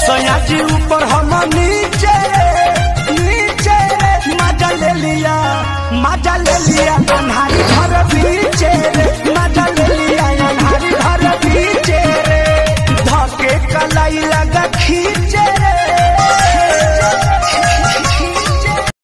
सयाजी ऊपर हम नीचे नीचे मजा ले लिया अन्हारी घर पीछे रे मजा ले लिया अन्हारी घर पीछे रे धके कलाई लगा खींचे रे